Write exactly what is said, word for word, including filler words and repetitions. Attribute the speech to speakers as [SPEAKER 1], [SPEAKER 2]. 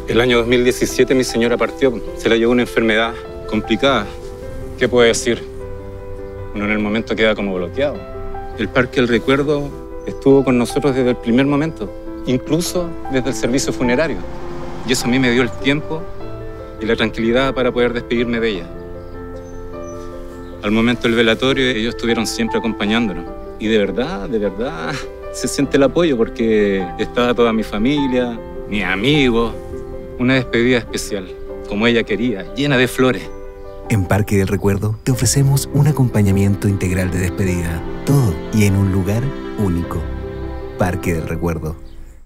[SPEAKER 1] El año dos mil diecisiete mi señora partió. Se la llevó una enfermedad complicada. ¿Qué puedo decir? Uno en el momento queda como bloqueado. El Parque del Recuerdo estuvo con nosotros desde el primer momento, incluso desde el servicio funerario. Y eso a mí me dio el tiempo y la tranquilidad para poder despedirme de ella. Al momento del velatorio, ellos estuvieron siempre acompañándonos. Y de verdad, de verdad, se siente el apoyo porque estaba toda mi familia, mis amigos. Una despedida especial, como ella quería, llena de flores.
[SPEAKER 2] En Parque del Recuerdo te ofrecemos un acompañamiento integral de despedida. Todo y en un lugar único. Parque del Recuerdo.